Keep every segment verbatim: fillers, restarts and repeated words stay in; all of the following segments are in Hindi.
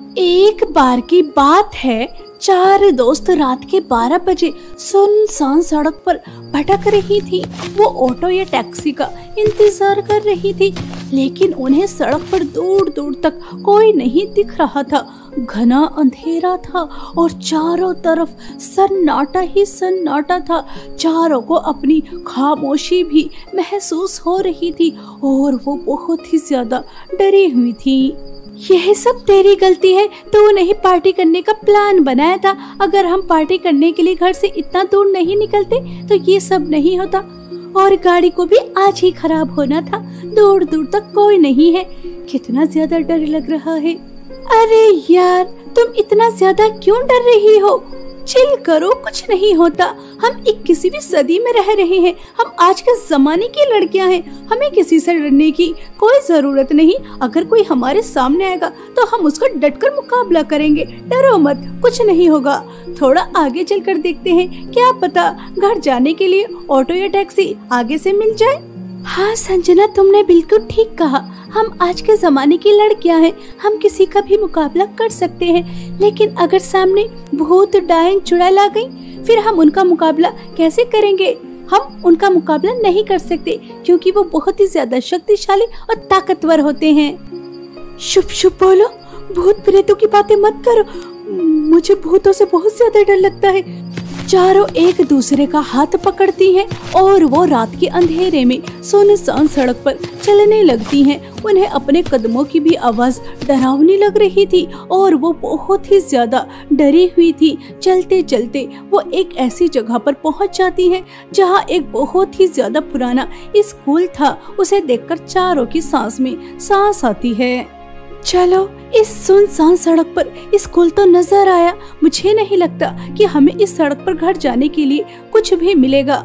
एक बार की बात है, चार दोस्त रात के बारह बजे सुनसान सड़क पर भटक रही थी। वो ऑटो या टैक्सी का इंतजार कर रही थी, लेकिन उन्हें सड़क पर दूर दूर तक कोई नहीं दिख रहा था। घना अंधेरा था और चारों तरफ सन्नाटा ही सन्नाटा था। चारों को अपनी खामोशी भी महसूस हो रही थी और वो बहुत ही ज्यादा डरी हुई थी। यह सब तेरी गलती है। तो नहीं पार्टी करने का प्लान बनाया था। अगर हम पार्टी करने के लिए घर से इतना दूर नहीं निकलते तो ये सब नहीं होता, और गाड़ी को भी आज ही खराब होना था। दूर दूर तक कोई नहीं है। कितना ज्यादा डर लग रहा है। अरे यार, तुम इतना ज्यादा क्यों डर रही हो? चिल करो, कुछ नहीं होता। हम इक्कीसवीं सदी में रह रहे हैं। हम आज के जमाने की लड़कियां हैं। हमें किसी से डरने की कोई जरूरत नहीं। अगर कोई हमारे सामने आएगा तो हम उसका डटकर मुकाबला करेंगे। डरो मत, कुछ नहीं होगा। थोड़ा आगे चलकर देखते हैं, क्या पता घर जाने के लिए ऑटो या टैक्सी आगे से मिल जाए। हाँ संजना, तुमने बिल्कुल ठीक कहा। हम आज के जमाने की लड़कियां हैं। हम किसी का भी मुकाबला कर सकते हैं, लेकिन अगर सामने भूत डायन चुड़ैल आ गई, फिर हम उनका मुकाबला कैसे करेंगे? हम उनका मुकाबला नहीं कर सकते, क्योंकि वो बहुत ही ज्यादा शक्तिशाली और ताकतवर होते हैं। शुभ शुभ बोलो, भूत प्रेतों की बातें मत करो। मुझे भूतों से बहुत ज्यादा डर लगता है। चारों एक दूसरे का हाथ पकड़ती हैं और वो रात के अंधेरे में सुनसान सड़क पर चलने लगती हैं। उन्हें अपने कदमों की भी आवाज डरावनी लग रही थी और वो बहुत ही ज्यादा डरी हुई थी। चलते चलते वो एक ऐसी जगह पर पहुंच जाती हैं जहां एक बहुत ही ज्यादा पुराना स्कूल था। उसे देखकर चारों की सांस में सांस आती है। चलो, इस सुनसान सड़क पर स्कूल तो नजर आया। मुझे नहीं लगता कि हमें इस सड़क पर घर जाने के लिए कुछ भी मिलेगा।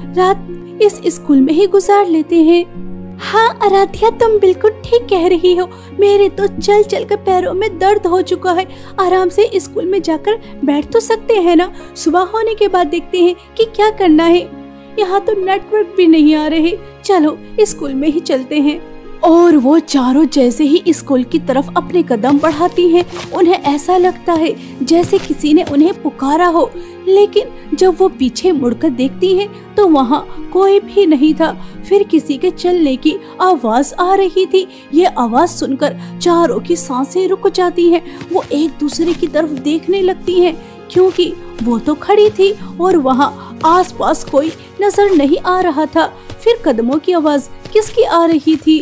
रात इस स्कूल में ही गुजार लेते हैं। हाँ आराध्या, तुम बिल्कुल ठीक कह रही हो। मेरे तो चल चल कर पैरों में दर्द हो चुका है। आराम से स्कूल में जाकर बैठ तो सकते हैं ना। सुबह होने के बाद देखते हैं कि क्या करना है। यहाँ तो नेटवर्क भी नहीं आ रहे। चलो स्कूल में ही चलते हैं। और वो चारों जैसे ही स्कूल की तरफ अपने कदम बढ़ाती हैं, उन्हें ऐसा लगता है जैसे किसी ने उन्हें पुकारा हो। लेकिन जब वो पीछे मुड़कर देखती हैं तो वहाँ कोई भी नहीं था। फिर किसी के चलने की आवाज आ रही थी। ये आवाज सुनकर चारों की सांसें रुक जाती हैं। वो एक दूसरे की तरफ देखने लगती हैं, क्योंकि वो तो खड़ी थी और वहाँ आसपास कोई नजर नहीं आ रहा था। फिर कदमों की आवाज किसकी आ रही थी?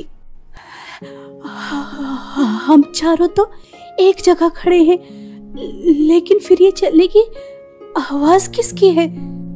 हम चारों तो एक जगह खड़े हैं, लेकिन फिर ये चलने की आवाज किसकी है?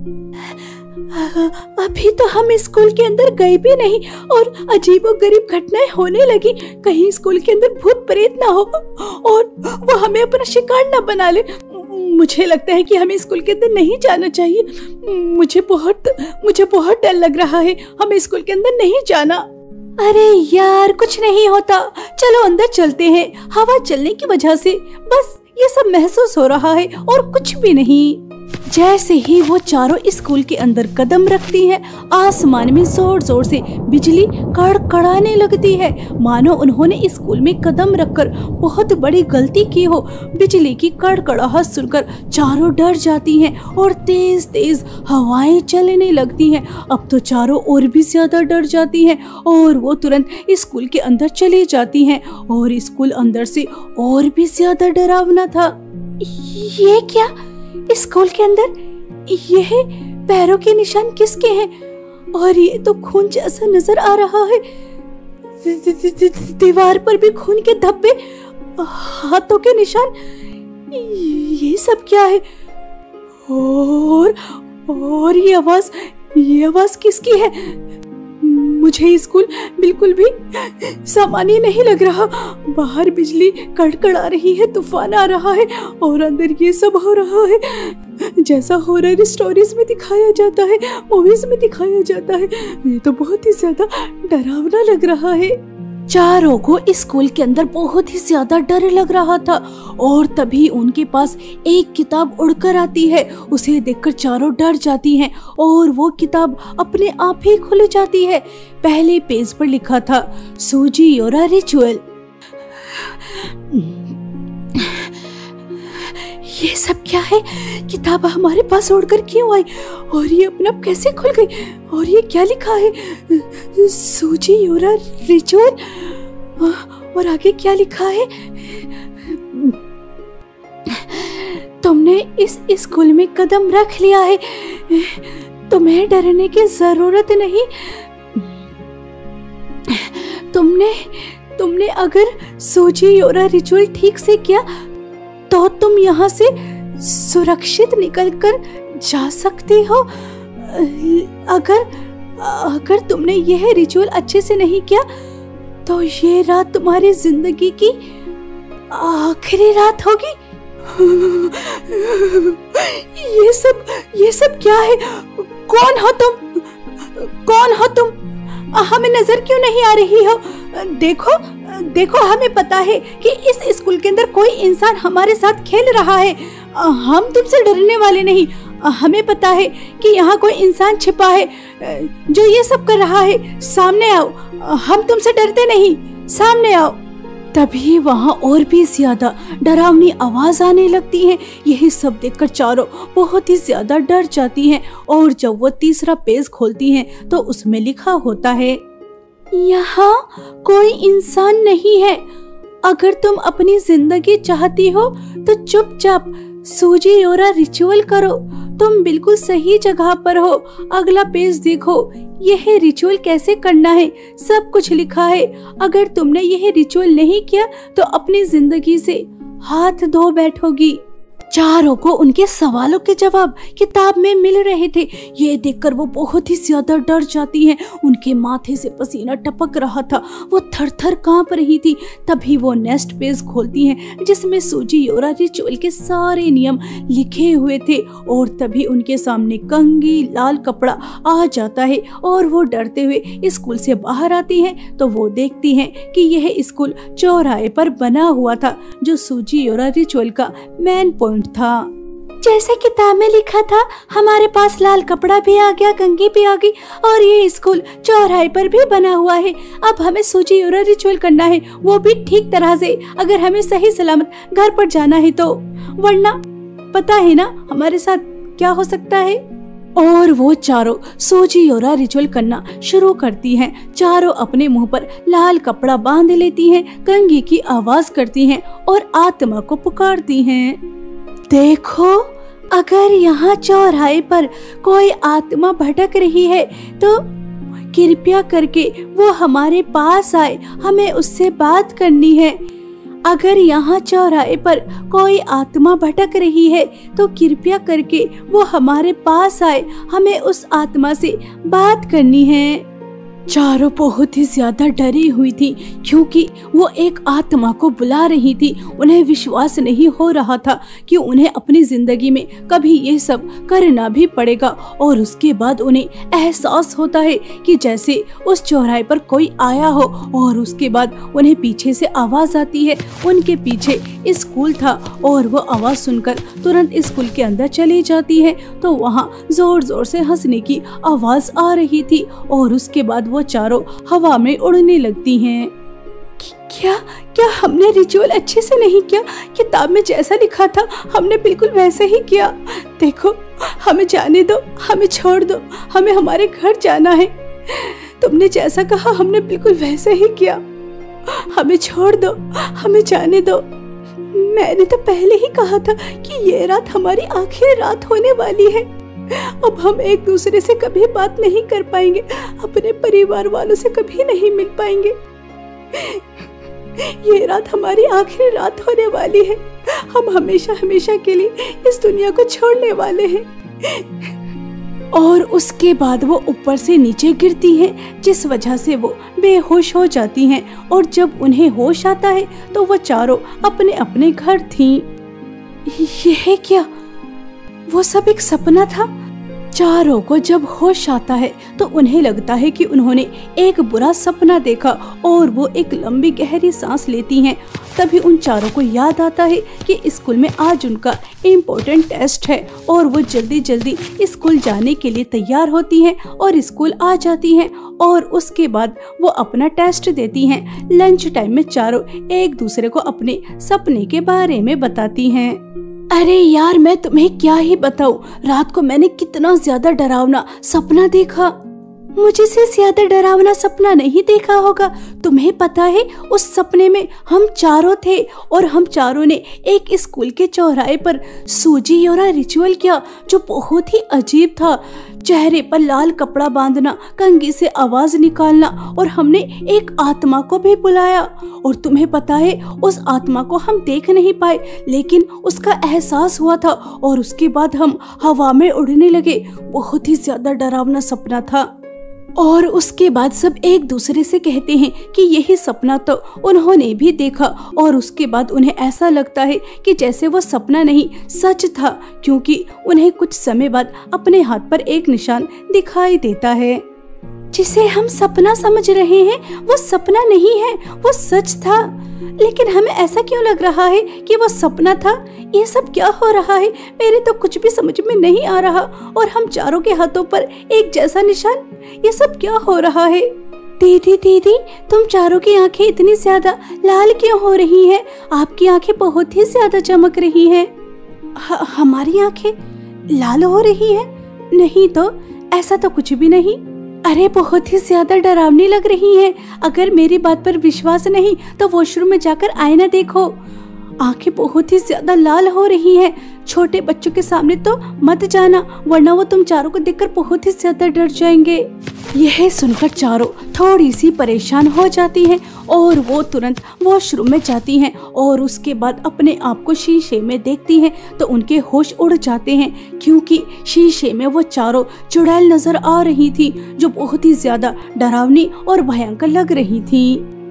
अभी तो हम स्कूल के अंदर गए भी नहीं और अजीबोगरीब घटनाएं होने लगी। कहीं स्कूल के अंदर भूत प्रेत ना हो और वो हमें अपना शिकार ना बना ले। मुझे लगता है कि हमें स्कूल के अंदर नहीं जाना चाहिए। मुझे बहुत मुझे बहुत डर लग रहा है। हमें स्कूल के अंदर नहीं जाना। अरे यार, कुछ नहीं होता। चलो अंदर चलते हैं। हवा चलने की वजह से बस ये सब महसूस हो रहा है और कुछ भी नहीं। जैसे ही वो चारों स्कूल के अंदर कदम रखती हैं, आसमान में जोर जोर से बिजली कड़कड़ाने लगती है, मानो उन्होंने स्कूल में कदम रखकर बहुत बड़ी गलती की हो। बिजली की कड़कड़ाहट सुनकर चारों डर जाती हैं और तेज तेज हवाएं चलने लगती हैं। अब तो चारों और भी ज्यादा डर जाती हैं और वो तुरंत स्कूल के अंदर चली जाती हैं। और स्कूल अंदर से और भी ज्यादा डरावना था। ये क्या? स्कूल के अंदर यह पैरों के निशान किसके हैं? और ये तो खून जैसा नजर आ रहा है। दीवार पर भी खून के धब्बे, हाथों के निशान। ये सब क्या है? और और ये आवाज ये आवाज किसकी है? मुझे स्कूल बिल्कुल भी सामान्य नहीं लग रहा। बाहर बिजली कड़कड़ा रही है, तूफान आ रहा है और अंदर ये सब हो रहा है जैसा हॉरर स्टोरीज में दिखाया जाता है, मूवीज में दिखाया जाता है। ये तो बहुत ही ज्यादा डरावना लग रहा है। चारों को स्कूल के अंदर बहुत ही ज्यादा डर लग रहा था और तभी उनके पास एक किताब उड़कर आती है। उसे देखकर चारों डर जाती हैं और वो किताब अपने आप ही खुल जाती है। पहले पेज पर लिखा था, सूजी और रिचुअल। सब क्या है? किताब हमारे पास उड़कर क्यों आई और ये अपने आप कैसे खुल गई? और ये क्या लिखा है? सूजी योरा रिचुअल। और आगे क्या लिखा है? तुमने इस स्कूल में कदम रख लिया है, तुम्हें डरने की जरूरत नहीं। तुमने तुमने अगर सूजी योरा रिचुअल ठीक से किया तो तुम यहाँ से सुरक्षित निकलकर जा सकती हो। अगर अगर तुमने यह रिचुअल अच्छे से नहीं किया तो ये रात तुम्हारी जिंदगी की आखिरी रात होगी। ये सब ये सब क्या है? कौन हो तुम? कौन हो तुम? हमें नजर क्यों नहीं आ रही हो? देखो देखो, हमें पता है कि इस स्कूल के अंदर कोई इंसान हमारे साथ खेल रहा है। हम तुमसे डरने वाले नहीं। हमें पता है कि यहाँ कोई इंसान छिपा है जो ये सब कर रहा है। सामने आओ, हम तुमसे डरते नहीं, सामने आओ। तभी वहाँ और भी ज्यादा डरावनी आवाज आने लगती है। यही सब देखकर चारों बहुत ही ज्यादा डर जाती हैं और जब वो तीसरा पेज खोलती हैं तो उसमें लिखा होता है, यहाँ कोई इंसान नहीं है। अगर तुम अपनी जिंदगी चाहती हो तो चुपचाप सूजी योरा रिचुअल करो। तुम बिल्कुल सही जगह पर हो। अगला पेज देखो, यह रिचुअल कैसे करना है सब कुछ लिखा है। अगर तुमने यह रिचुअल नहीं किया तो अपनी जिंदगी से हाथ धो बैठोगी। चारों को उनके सवालों के जवाब किताब में मिल रहे थे। ये देखकर वो बहुत ही ज्यादा डर जाती हैं। उनके माथे से पसीना टपक रहा था, वो थर थर कांप रही थी। तभी वो नेक्स्ट पेज खोलती हैं जिसमें सूजी योरा रिचुअल के सारे नियम लिखे हुए थे और तभी उनके सामने कंघी लाल कपड़ा आ जाता है और वो डरते हुए स्कूल से बाहर आती हैं तो वो देखती हैं कि यह स्कूल चौराहे पर बना हुआ था जो सूजी योरा रिचुअल का मेन पॉइंट था। जैसे किताब में लिखा था, हमारे पास लाल कपड़ा भी आ गया, कंघी भी आ गई और ये स्कूल चौराहे पर भी बना हुआ है। अब हमें सूजी योरा रिचुअल करना है, वो भी ठीक तरह से, अगर हमें सही सलामत घर पर जाना है तो, वरना पता है ना हमारे साथ क्या हो सकता है। और वो चारों सूजी योरा रिचुअल करना शुरू करती हैं। चारों अपने मुंह पर लाल कपड़ा बांध लेती हैं, कंघी की आवाज करती हैं और आत्मा को पुकारती हैं। देखो, अगर यहाँ चौराहे पर कोई आत्मा भटक रही है तो कृपया करके वो हमारे पास आए, हमें उससे बात करनी है। अगर यहाँ चौराहे पर कोई आत्मा भटक रही है तो कृपया करके वो हमारे पास आए, हमें उस आत्मा से बात करनी है। चारों बहुत ही ज्यादा डरी हुई थी क्योंकि वो एक आत्मा को बुला रही थी। उन्हें विश्वास नहीं हो रहा था कि उन्हें अपनी जिंदगी में कभी ये सब करना भी पड़ेगा। और उसके बाद उन्हें एहसास होता है कि जैसे उस चौराहे पर कोई आया हो और उसके बाद उन्हें पीछे से आवाज आती है। उनके पीछे स्कूल था और वो आवाज सुनकर तुरंत स्कूल के अंदर चली जाती है तो वहाँ जोर जोर से हंसने की आवाज आ रही थी और उसके बाद वो चारों हवा में उड़ने लगती हैं। क्या क्या हमने रिचुअल अच्छे से नहीं किया? किताब में जैसा लिखा था हमने बिल्कुल वैसे ही किया। देखो, हमें जाने दो, हमें छोड़ दो, हमें हमारे घर जाना है। तुमने जैसा कहा हमने बिल्कुल वैसे ही किया। हमें छोड़ दो, हमें जाने दो। मैंने तो पहले ही कहा था कि ये रात हमारी आखिरी रात होने वाली है। अब हम एक दूसरे से कभी बात नहीं कर पाएंगे, अपने परिवार वालों से कभी नहीं मिल पाएंगे। ये रात हमारी आखिरी रात होने वाली है। हम हमेशा हमेशा के लिए इस दुनिया को छोड़ने वाले हैं। और उसके बाद वो ऊपर से नीचे गिरती हैं जिस वजह से वो बेहोश हो जाती हैं और जब उन्हें होश आता है तो वो चारों अपने अपने घर थीं। यह क्या? वो सब एक सपना था? चारों को जब होश आता है तो उन्हें लगता है कि उन्होंने एक बुरा सपना देखा और वो एक लंबी गहरी सांस लेती हैं। तभी उन चारों को याद आता है कि स्कूल में आज उनका इम्पोर्टेंट टेस्ट है और वो जल्दी जल्दी स्कूल जाने के लिए तैयार होती हैं और स्कूल आ जाती हैं और उसके बाद वो अपना टेस्ट देती हैं। लंच टाइम में चारों एक दूसरे को अपने सपने के बारे में बताती हैं। अरे यार, मैं तुम्हें क्या ही बताऊं, रात को मैंने कितना ज्यादा डरावना सपना देखा। मुझे से ज्यादा डरावना सपना नहीं देखा होगा। तुम्हें पता है, उस सपने में हम चारों थे और हम चारों ने एक स्कूल के चौराहे पर सूजी योरा रिचुअल किया जो बहुत ही अजीब था। चेहरे पर लाल कपड़ा बांधना, कंघी से आवाज निकालना, और हमने एक आत्मा को भी बुलाया। और तुम्हें पता है, उस आत्मा को हम देख नहीं पाए, लेकिन उसका एहसास हुआ था और उसके बाद हम हवा में उड़ने लगे। बहुत ही ज्यादा डरावना सपना था। और उसके बाद सब एक दूसरे से कहते हैं कि यही सपना तो उन्होंने भी देखा, और उसके बाद उन्हें ऐसा लगता है कि जैसे वो सपना नहीं सच था, क्योंकि उन्हें कुछ समय बाद अपने हाथ पर एक निशान दिखाई देता है। जिसे हम सपना समझ रहे हैं वो सपना नहीं है, वो सच था। लेकिन हमें ऐसा क्यों लग रहा है कि वो सपना था? ये सब क्या हो रहा है? मेरे तो कुछ भी समझ में नहीं आ रहा। और हम चारों के हाथों पर एक जैसा निशान, ये सब क्या हो रहा है? दीदी दीदी, तुम चारों की आंखें इतनी ज्यादा लाल क्यों हो रही हैं? आपकी आंखें बहुत ही ज्यादा चमक रही हैं। हमारी आंखें लाल हो रही हैं? नहीं तो, ऐसा तो कुछ भी नहीं। अरे बहुत ही ज्यादा डरावनी लग रही है। अगर मेरी बात पर विश्वास नहीं तो वॉशरूम में जाकर आईना देखो। आंखें बहुत ही ज्यादा लाल हो रही हैं। छोटे बच्चों के सामने तो मत जाना, वरना वो तुम चारों को देखकर बहुत ही ज्यादा डर जाएंगे। यह सुनकर चारों थोड़ी सी परेशान हो जाती हैं और वो तुरंत वॉशरूम में जाती हैं और उसके बाद अपने आप को शीशे में देखती हैं तो उनके होश उड़ जाते हैं, क्योंकि शीशे में वो चारों चुड़ैल नजर आ रही थी जो बहुत ही ज्यादा डरावनी और भयंकर लग रही थी।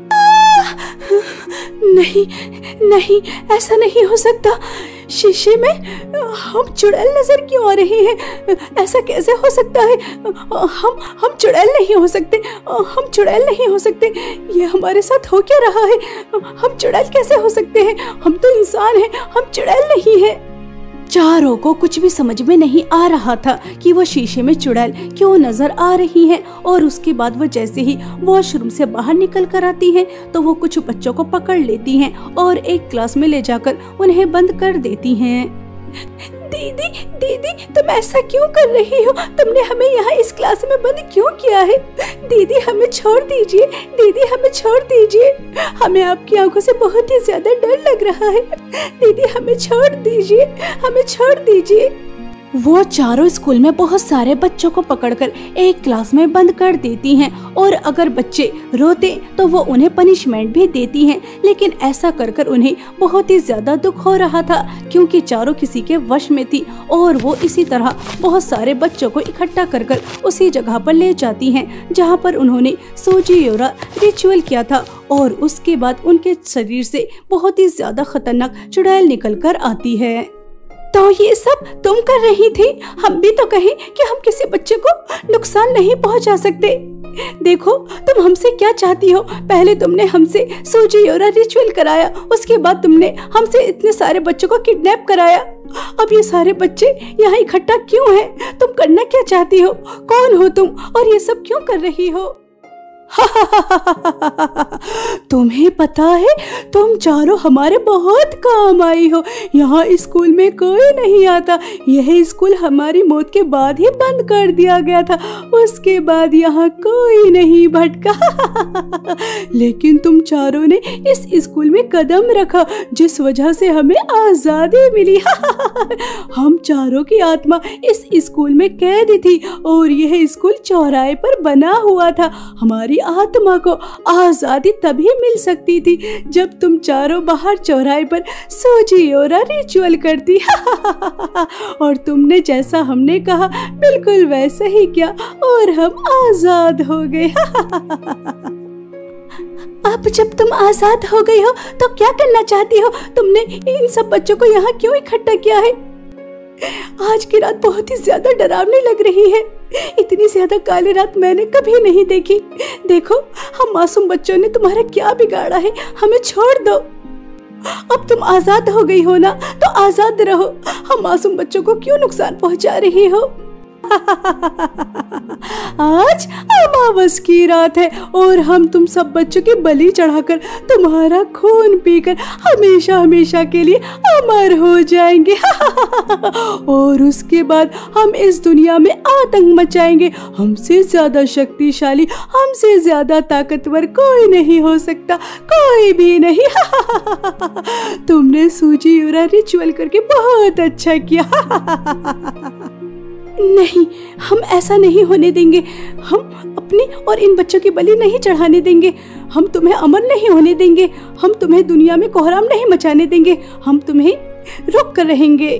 नहीं नहीं, ऐसा नहीं हो सकता। शीशे में हम चुड़ैल नजर क्यों आ रहे हैं? ऐसा कैसे हो सकता है? हम हम चुड़ैल नहीं हो सकते। हम चुड़ैल नहीं हो सकते। ये हमारे साथ हो क्या रहा है? हम चुड़ैल कैसे हो सकते हैं? हम तो इंसान हैं, हम चुड़ैल नहीं हैं। चारों को कुछ भी समझ में नहीं आ रहा था कि वो शीशे में चुड़ैल क्यों नजर आ रही है। और उसके बाद वो जैसे ही वॉशरूम से बाहर निकल कर आती हैं तो वो कुछ बच्चों को पकड़ लेती हैं और एक क्लास में ले जाकर उन्हें बंद कर देती हैं। दीदी दीदी, तुम ऐसा क्यों कर रही हो? तुमने हमें यहाँ इस क्लास में बंद क्यों किया है? दीदी हमें छोड़ दीजिए, दीदी हमें छोड़ दीजिए। हमें आपकी आंखों से बहुत ही ज्यादा डर लग रहा है। दीदी हमें छोड़ दीजिए, हमें छोड़ दीजिए। वो चारों स्कूल में बहुत सारे बच्चों को पकड़कर एक क्लास में बंद कर देती हैं और अगर बच्चे रोते तो वो उन्हें पनिशमेंट भी देती हैं। लेकिन ऐसा कर कर उन्हें बहुत ही ज्यादा दुख हो रहा था, क्योंकि चारों किसी के वश में थी और वो इसी तरह बहुत सारे बच्चों को इकट्ठा कर कर उसी जगह पर ले जाती हैं जहाँ पर उन्होंने सूजी योरा रिचुअल किया था। और उसके बाद उनके शरीर से बहुत ही ज्यादा खतरनाक चुड़ैल निकल कर आती है। तो ये सब तुम कर रही थी? हम भी तो कहें कि हम किसी बच्चे को नुकसान नहीं पहुंचा सकते। देखो तुम हमसे क्या चाहती हो? पहले तुमने हमसे सूजी योरा रिचुअल कराया, उसके बाद तुमने हमसे इतने सारे बच्चों को किडनैप कराया। अब ये सारे बच्चे यहाँ इकट्ठा क्यों हैं? तुम करना क्या चाहती हो? कौन हो तुम और ये सब क्यों कर रही हो? तुम्हें पता है, तुम चारों हमारे बहुत काम आई हो। यहाँ स्कूल में कोई नहीं आता। यह स्कूल हमारी मौत के बाद ही बंद कर दिया गया था। उसके बाद यहाँ कोई नहीं भटका। लेकिन तुम चारों ने इस स्कूल में कदम रखा, जिस वजह से हमें आजादी मिली। हम चारों की आत्मा इस स्कूल में कैद थी और यह स्कूल चौराहे पर बना हुआ था। हमारी आत्मा को आजादी तभी मिल सकती थी जब तुम चारों बाहर चौराहे पर सूजी योरा रिचुअल करती। और तुमने जैसा हमने कहा बिल्कुल वैसा ही किया और हम आजाद हो गए। अब जब तुम आजाद हो गई हो तो क्या करना चाहती हो? तुमने इन सब बच्चों को यहाँ क्यों इकट्ठा किया है? आज की रात बहुत ही ज्यादा डरावनी लग रही है। इतनी ज्यादा काली रात मैंने कभी नहीं देखी। देखो हम मासूम बच्चों ने तुम्हारा क्या बिगाड़ा है? हमें छोड़ दो। अब तुम आजाद हो गई हो ना, तो आजाद रहो। हम मासूम बच्चों को क्यों नुकसान पहुंचा रही हो? आज अमावस की रात है और हम तुम सब बच्चों की बलि चढ़ाकर तुम्हारा खून पीकर हमेशा हमेशा के लिए अमर हो जाएंगे। और उसके बाद हम इस दुनिया में आतंक मचाएंगे। हमसे ज्यादा शक्तिशाली, हमसे ज्यादा ताकतवर कोई नहीं हो सकता, कोई भी नहीं। तुमने सूजी यूरा रिचुअल करके बहुत अच्छा किया। नहीं, हम ऐसा नहीं होने देंगे। हम अपनी और इन बच्चों की बलि नहीं चढ़ाने देंगे। हम तुम्हें अमर नहीं होने देंगे। हम तुम्हें दुनिया में कोहराम नहीं मचाने देंगे। हम तुम्हें रोक कर रहेंगे।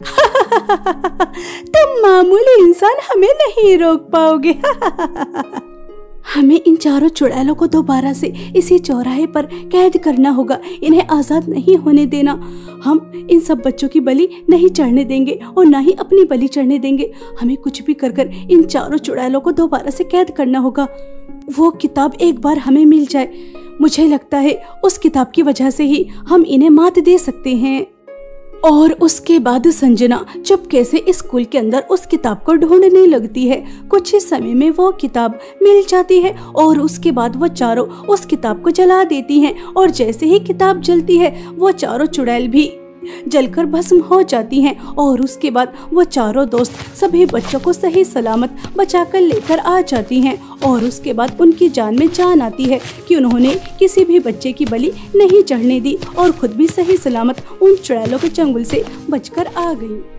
तुम मामूली इंसान हमें नहीं रोक पाओगे। हमें इन चारों चुड़ैलों को दोबारा से इसी चौराहे पर कैद करना होगा। इन्हें आजाद नहीं होने देना। हम इन सब बच्चों की बलि नहीं चढ़ने देंगे और ना ही अपनी बलि चढ़ने देंगे। हमें कुछ भी कर कर इन चारों चुड़ैलों को दोबारा से कैद करना होगा। वो किताब एक बार हमें मिल जाए, मुझे लगता है उस किताब की वजह से ही हम इन्हें मात दे सकते हैं। और उसके बाद संजना चुपके से स्कूल के अंदर उस किताब को ढूंढने लगती है। कुछ ही समय में वो किताब मिल जाती है और उसके बाद वो चारों उस किताब को जला देती हैं। और जैसे ही किताब जलती है वो चारों चुड़ैल भी जलकर भस्म हो जाती हैं। और उसके बाद वो चारों दोस्त सभी बच्चों को सही सलामत बचाकर लेकर आ जाती हैं। और उसके बाद उनकी जान में जान आती है कि उन्होंने किसी भी बच्चे की बलि नहीं चढ़ने दी और खुद भी सही सलामत उन चुड़ैलों के चंगुल से बचकर आ गई।